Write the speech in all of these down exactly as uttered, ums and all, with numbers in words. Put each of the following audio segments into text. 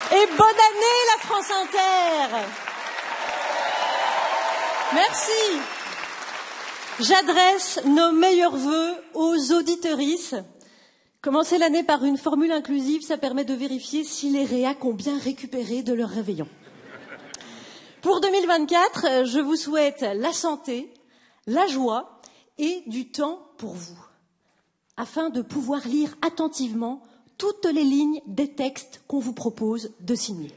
Et bonne année, la France Inter. Merci. J'adresse nos meilleurs vœux aux auditrices. Commencer l'année par une formule inclusive, ça permet de vérifier si les réacs ont bien récupéré de leur réveillon. Pour deux mille vingt-quatre, je vous souhaite la santé, la joie et du temps pour vous, afin de pouvoir lire attentivement toutes les lignes des textes qu'on vous propose de signer.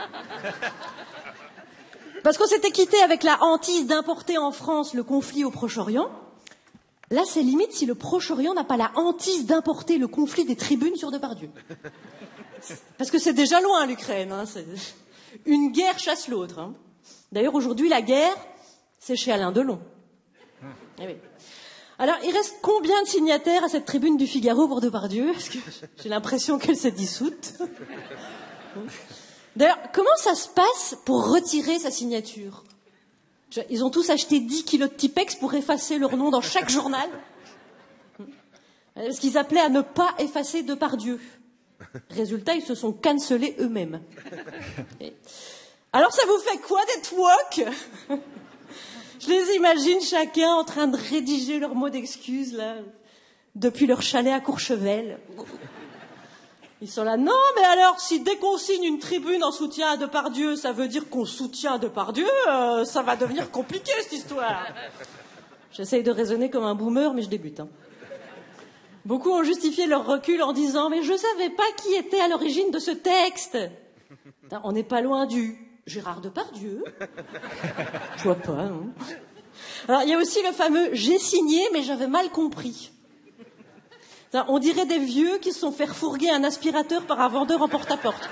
Parce qu'on s'était quitté avec la hantise d'importer en France le conflit au Proche-Orient. Là, c'est limite si le Proche-Orient n'a pas la hantise d'importer le conflit des tribunes sur Depardieu. Parce que c'est déjà loin, l'Ukraine. Hein, une guerre chasse l'autre. Hein. D'ailleurs, aujourd'hui, la guerre, c'est chez Alain Delon. Eh oui. Alors, il reste combien de signataires à cette tribune du Figaro pour Depardieu? Parce que j'ai l'impression qu'elle s'est dissoute. D'ailleurs, comment ça se passe pour retirer sa signature? Ils ont tous acheté dix kilos de Tipex pour effacer leur nom dans chaque journal. Parce qu'ils appelaient à ne pas effacer Depardieu. Résultat, ils se sont cancellés eux-mêmes. Et... Alors, ça vous fait quoi d'être woke? Je les imagine chacun en train de rédiger leurs mots d'excuse, là, depuis leur chalet à Courchevel. Ils sont là, non, mais alors, si dès qu'on signe une tribune en soutien à Depardieu, ça veut dire qu'on soutient Depardieu, euh, ça va devenir compliqué, cette histoire. J'essaye de raisonner comme un boomer, mais je débute. Hein. Beaucoup ont justifié leur recul en disant, mais je savais pas qui était à l'origine de ce texte. On n'est pas loin du Gérard Depardieu. Je vois pas, non. Alors, il y a aussi le fameux « j'ai signé, mais j'avais mal compris ». On dirait des vieux qui se sont fait refourguer un aspirateur par un vendeur en porte-à-porte.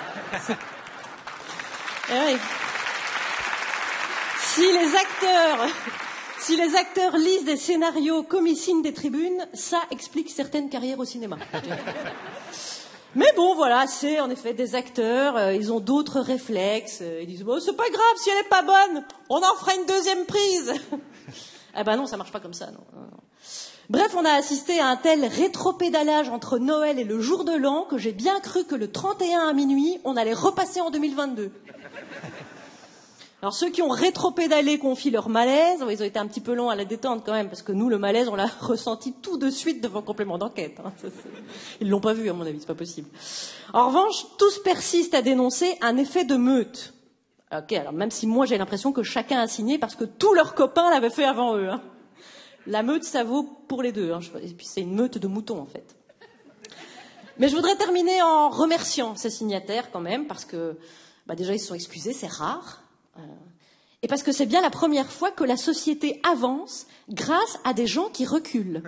Ouais. Si les acteurs, si les acteurs lisent des scénarios comme ils signent des tribunes, ça explique certaines carrières au cinéma. Mais bon, voilà, c'est en effet des acteurs, euh, ils ont d'autres réflexes. Euh, ils disent bon, c'est pas grave, si elle est pas bonne, on en fera une deuxième prise. Ah ben non, ça marche pas comme ça, non. non. Bref, on a assisté à un tel rétropédalage entre Noël et le jour de l'an que j'ai bien cru que le trente et un à minuit, on allait repasser en deux mille vingt-deux. Alors ceux qui ont rétropédalé confient leur malaise. Ils ont été un petit peu longs à la détente quand même, parce que nous, le malaise, on l'a ressenti tout de suite devant complément d'enquête. Hein. Ils l'ont pas vu, à mon avis, c'est pas possible. En revanche, tous persistent à dénoncer un effet de meute. Ok, alors même si moi j'ai l'impression que chacun a signé parce que tous leurs copains l'avaient fait avant eux. Hein. La meute, ça vaut pour les deux. Hein. Et puis c'est une meute de moutons, en fait. Mais je voudrais terminer en remerciant ces signataires, quand même, parce que bah, déjà, ils se sont excusés, c'est rare. Euh, et parce que c'est bien la première fois que la société avance grâce à des gens qui reculent.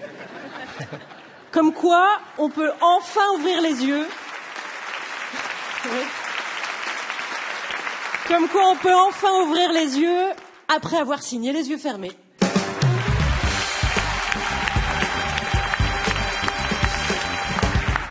Comme quoi, on peut enfin ouvrir les yeux. Oui. Comme quoi, on peut enfin ouvrir les yeux après avoir signé les yeux fermés.